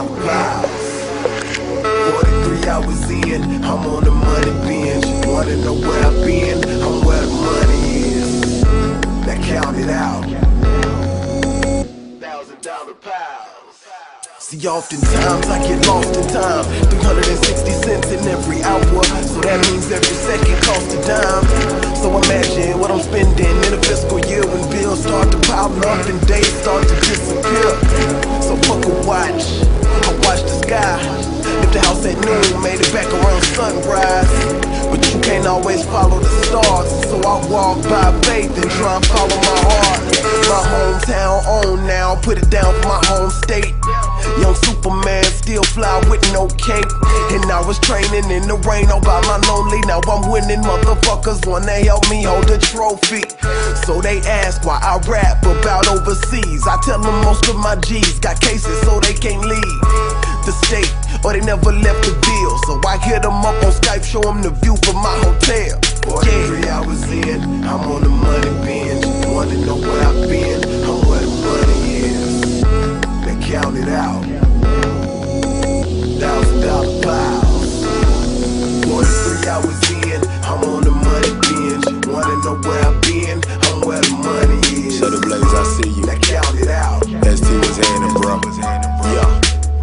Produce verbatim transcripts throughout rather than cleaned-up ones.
dollar piles. forty-three hours in, I'm on the money binge. Wanna know where I've been? I'm where the money is. Now count it out. Thousand dollar piles. See, oftentimes I get lost in time. three hundred sixty cents in every hour, so that means every second costs a dime. So imagine what I'm spending in a fiscal year when bills start to pile up and days start to disappear. So fuck a watch, I watch the sky. Left the house at noon, made it back around sunrise. But you can't always follow the stars, so I walk by faith and try and follow my heart. My hometown on now, put it down for my home state. Young Superman, still fly with no cape. And I was training in the rain all by my lonely. Now I'm winning, motherfuckers wanna help me hold a trophy. So they ask why I rap about overseas. I tell them most of my G's got cases so they can't leave the state, or they never left the bill. So I hit them up on Skype, show them the view from my hotel. forty-three yeah. hours in, I'm on the money binge. Wanna know where I've been? I'm where the money is. Now count it out. Thousand dollar piles. forty-three hours in, I'm on the money binge. Wanna know where I've been? I'm where the money is. Shut the Blaze, I see you. Now count it out. S T was handing, bro. Yeah.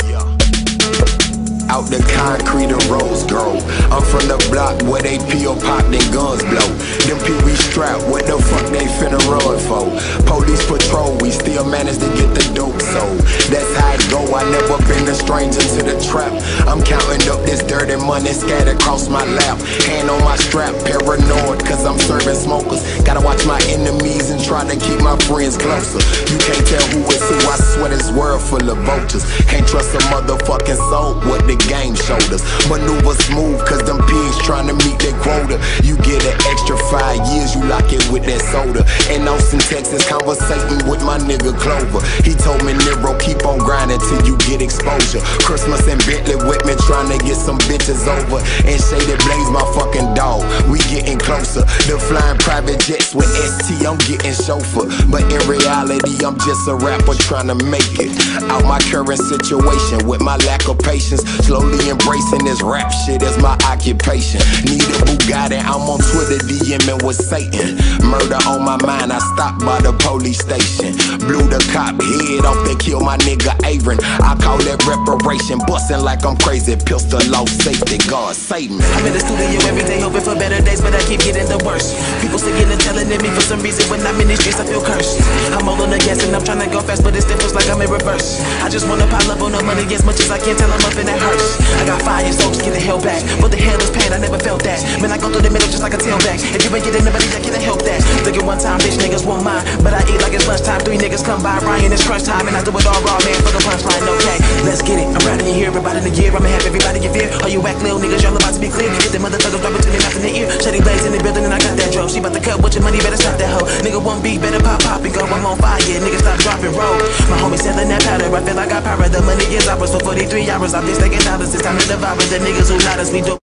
Out the concrete and rose grow. I'm from the block where they peel pop and guns blow. Them pee-wee strap, what the fuck they finna run for? Police patrol, we still manage to get the dope sold. That's how it go, I never been a stranger to the trap. I'm counting up this dirty money scattered across my lap. Hand on my strap, paranoid cause I'm serving smokers. Gotta watch my enemies and try to keep my friends closer. You can't tell who is who, I swear this world full of vultures. Can't trust a motherfucking soul, what the game showed us. Maneuver smooth cause them pigs trying to meet their quota. You get an extra five years, you lock it with that soda. In Austin, Texas, conversating with my nigga Clover. He told me, Nero, keep on grinding till you get exposure. Christmas and Bentley with me, trying to get some bitches over. And Shady Blaze, my fucking dog, we getting closer. The flying private jets with S T, I'm getting chauffeur. But in reality, I'm just a rapper trying to make it out my current situation with my lack of patience. Slowly embracing this rap shit as my occupation. Need a Bugatti, I'm on Twitter DMing with Satan. Murder on my mind, I stopped by the police station. Blew the cop head off, they killed my nigga Aaron. I call that reparation, bustin' like I'm crazy. Pistol off, safety, God save me. I'm in the studio every day hoping for better days, but I keep getting the worst. People singing and telling me for some reason when I'm in these streets I feel cursed. I'm all on the gas and I'm trying to go fast, but it still feels like I'm in reverse. I just wanna pile up on the money as much as I can till I'm up in that hearse. I got fire, so just get the hell back. What the hell is pain? I never felt that. Man, I go through the middle just like a tailback. If you ain't getting nobody, I can't help that. Look at one time, bitch niggas won't mind, but I eat like it's lunchtime. Three niggas come by, Ryan, it's crunch time, and I do it all raw, man, for the punchline, okay? Let's get it. I'm riding in here, everybody in the gear. I'ma have everybody in fear. All you whack little niggas, y'all about to be clear. Get the motherfuckers dropping to me mouth in the ear. Shady Blaze in the building, and I got that drum. She about to cut with your money, better stop that hoe. Nigga won't be, better pop, pop and go. I'm on fire, nigga stop, drop and roll. My homie selling that powder, I feel like I power. The money is ours for forty-three hours. I've been stacking dollars, it's time to devour the niggas who not us. We do